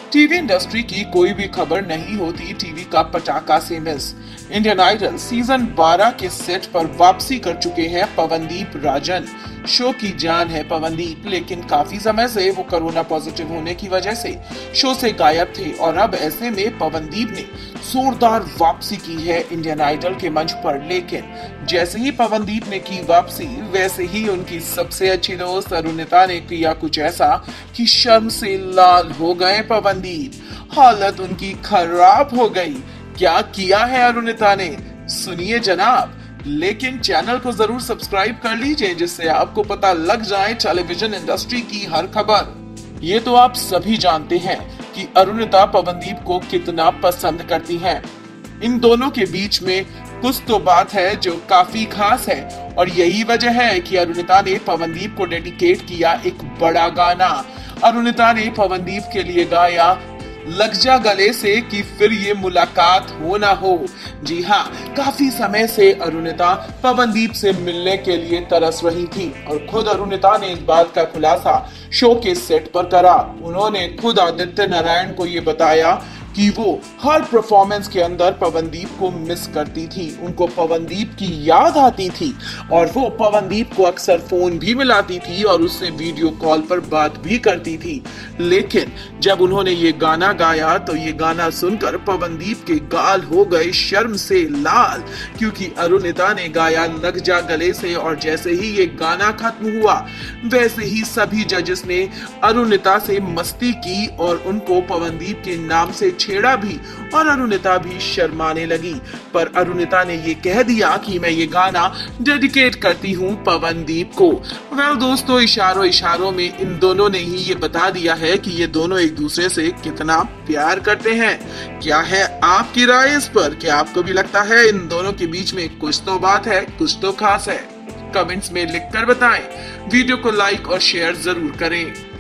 TV industry की कोई भी खबर नहीं होती टीवी का पटाखा से मिस। इंडियन आइडल सीजन 12 के सेट पर वापसी कर चुके हैं पवनदीप राजन। शो की जान है पवनदीप, लेकिन काफी समय से वो कोरोना पॉजिटिव होने की वजह से शो से गायब थे और अब ऐसे में पवनदीप ने जोरदार वापसी की है इंडियन आइडल के मंच पर। लेकिन जैसे ही पवनदीप ने की वापसी, वैसे ही उनकी सबसे अच्छी दोस्त अरुणिता ने किया कुछ ऐसा कि शर्म से लाल हो गए पवनदीप। हालत उनकी खराब हो गई। क्या किया है अरुणिता ने, सुनिए जनाब। लेकिन चैनल को जरूर सब्सक्राइब कर लीजिए, जिससे आपको पता लग जाए टेलीविजन इंडस्ट्री की हर खबर। ये तो आप सभी जानते हैं कि अरुणिता पवनदीप को कितना पसंद करती हैं। इन दोनों के बीच में कुछ तो बात है जो काफी खास है, और यही वजह है कि अरुणिता ने पवनदीप को डेडिकेट किया एक बड़ा गाना। अरुणिता ने पवनदीप के लिए गाया लग जा गले से कि फिर ये मुलाकात हो ना हो। जी हाँ, काफी समय से अरुणिता पवनदीप से मिलने के लिए तरस रही थी और खुद अरुणिता ने इस बात का खुलासा शो के सेट पर करा। उन्होंने खुद आदित्य नारायण को ये बताया कि वो हर परफॉर्मेंस के अंदर पवनदीप को मिस करती थी, उनको पवनदीप की याद आती थी और वो पवनदीप को अक्सर फोन भी मिलाती थी और उससे वीडियो कॉल पर बात भी करती थी। लेकिन जब उन्होंने ये गाना गाया तो ये गाना सुनकर पवनदीप के गाल हो गए शर्म से लाल, क्योंकि अरुणिता ने गाया लग जा गले से और जैसे ही ये गाना खत्म हुआ वैसे ही सभी जजेस ने अरुणिता से मस्ती की और उनको पवनदीप के नाम से छेड़ा भी और अरुणिता भी शर्माने लगी। पर अरुणिता ने ये कह दिया कि मैं ये गाना डेडिकेट करती हूँ पवनदीप को। वेल दोस्तों, इशारों इशारों में इन दोनों ने ही ये बता दिया है कि ये दोनों एक दूसरे से कितना प्यार करते हैं। क्या है आपकी राय इस पर? क्या आपको भी लगता है इन दोनों के बीच में कुछ तो बात है, कुछ तो खास है? कमेंट्स में लिखकर बताएं। वीडियो को लाइक और शेयर जरूर करें।